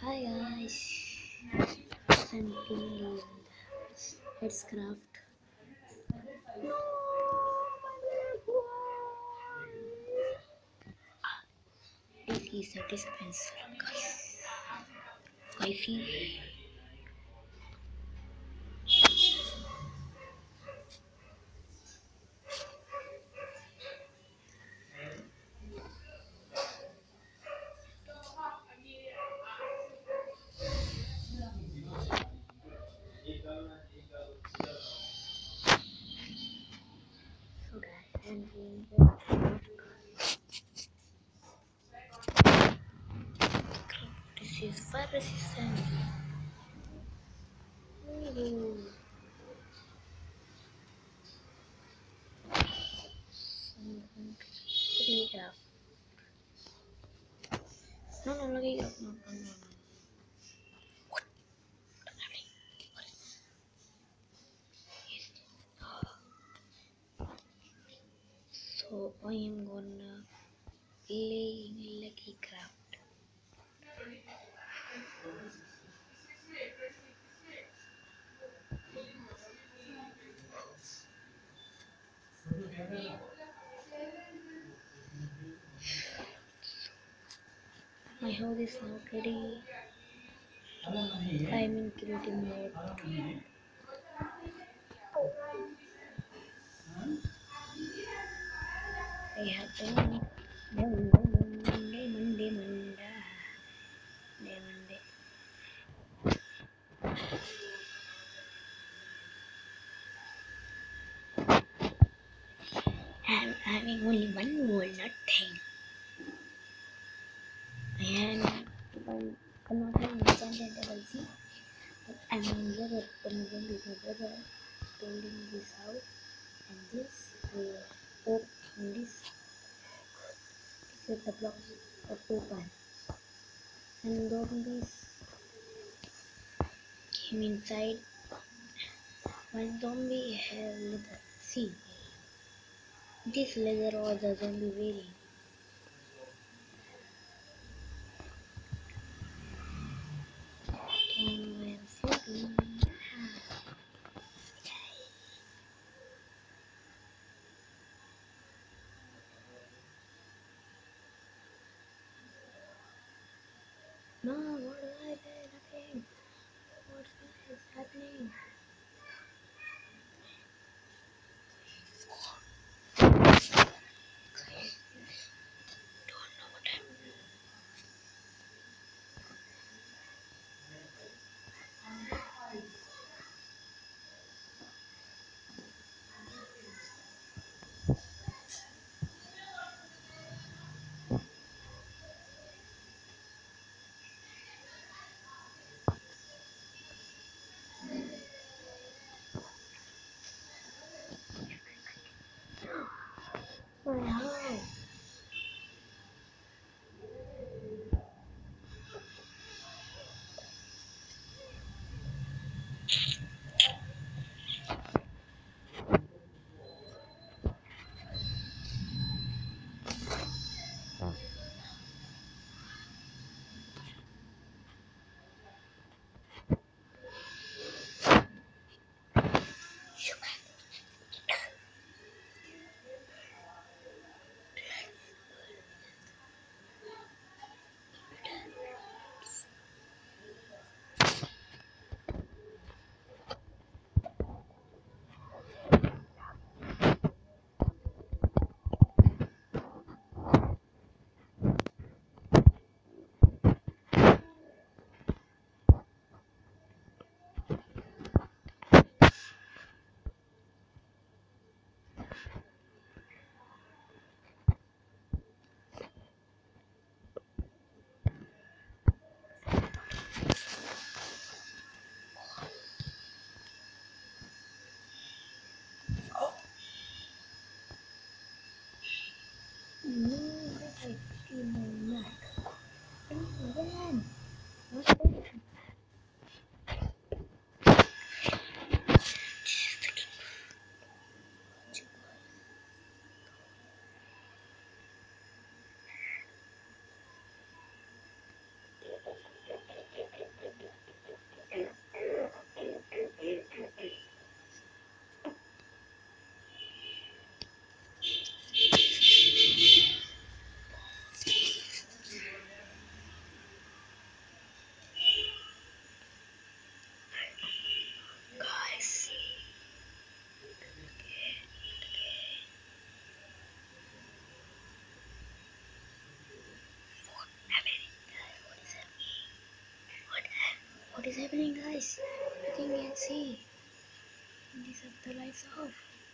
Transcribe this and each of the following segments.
Hi guys, and let's craft. This is a dispenser, guys. Wifey. So guys, and this is fire resistant. Ooh. Lagi craft. No, lagi craft. No. So I am gonna play lucky craft. My house is now ready. I'm in creative mode. I have Monday. I'm having only one wall, nothing. And one cannot understand the double C. I'm in brother, Amazon with my brother building this house, and this will open this with the blocks of open. And zombies came inside. One zombie had leather. See, this leather was the zombie wearing. And I'm sleeping. No, what is happening? What is happening? Don't know what happened. My house. No, I see my map. Again. What's that? What is happening, guys? You can see. These are the lights off.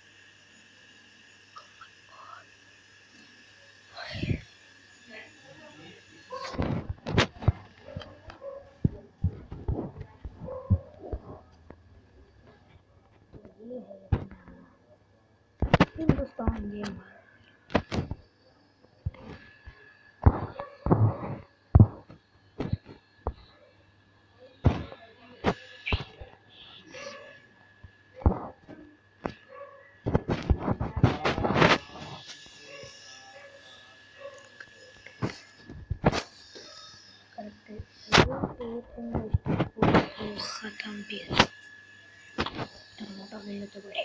ये है अपना Hindustan gamer. खत्म भी मोटा मिल तो बड़े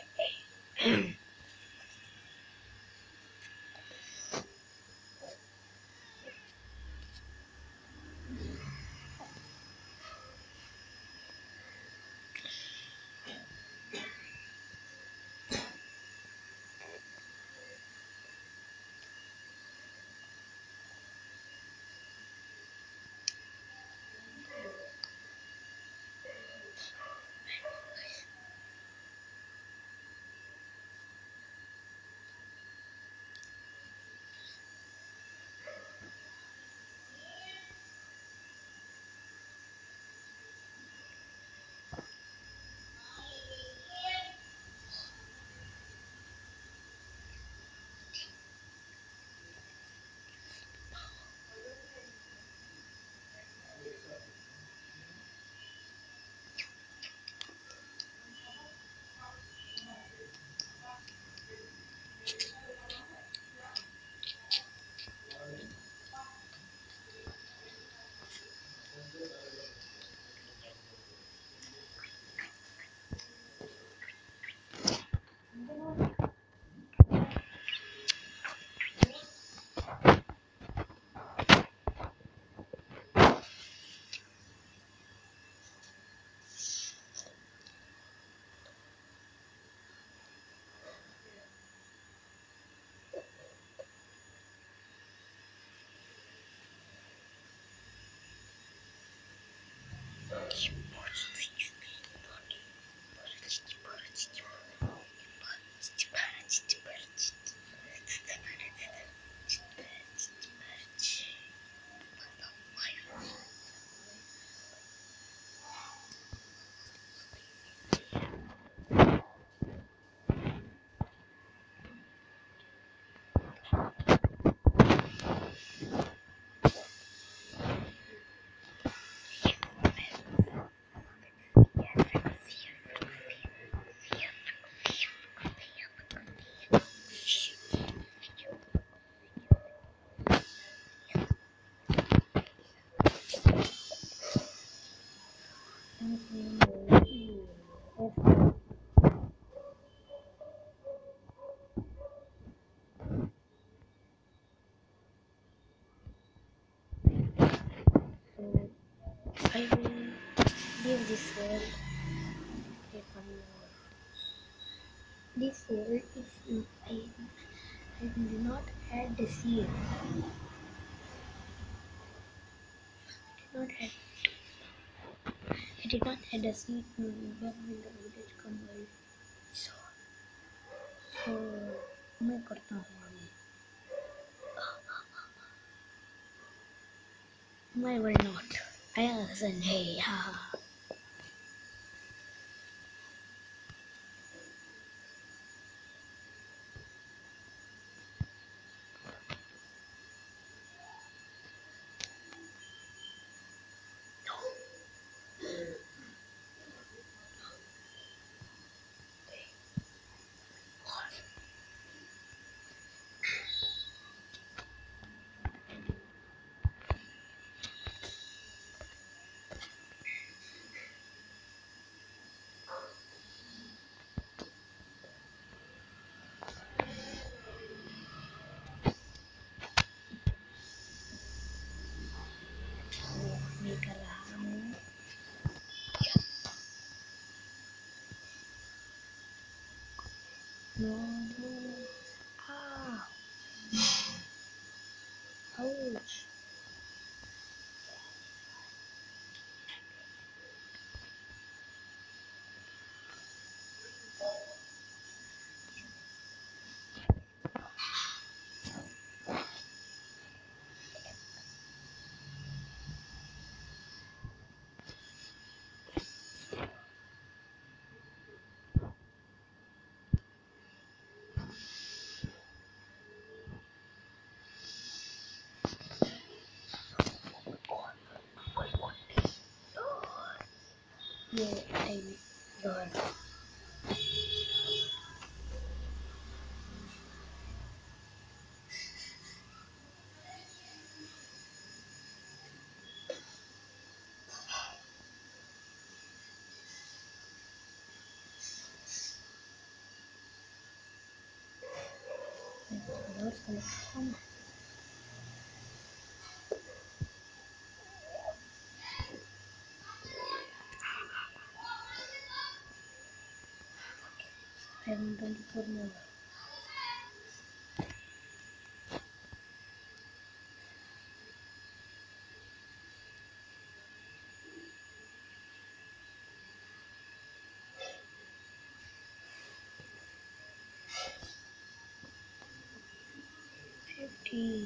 I will leave this world if this world if I do not add the seed. Not add, I did not add the seed to where will the village come by. So मैं करता हूँ अभी. I will not. I listen. Hey, ha. ये time घर $724 more. $50.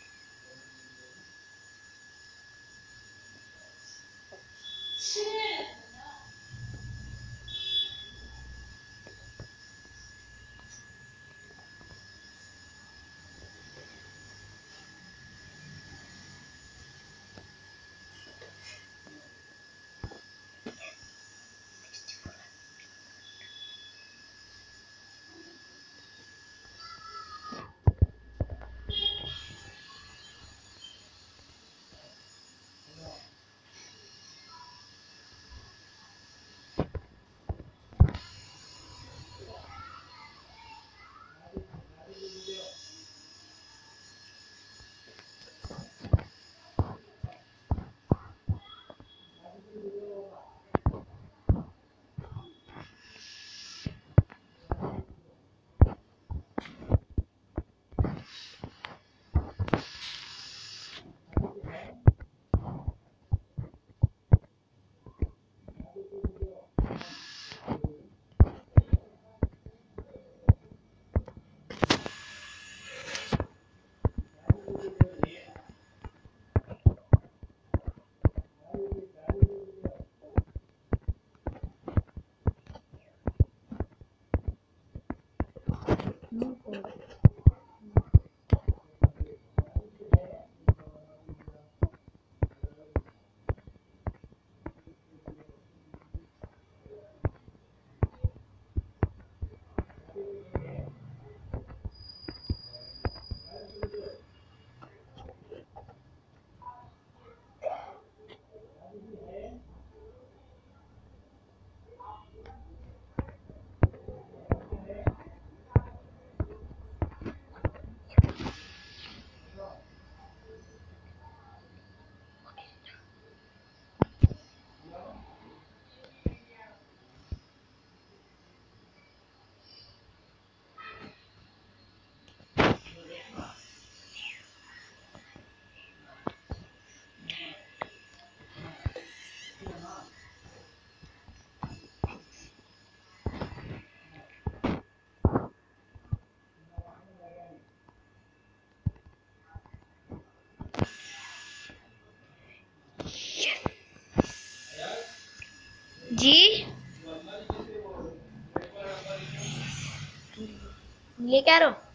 No code. जी ये क्या रहो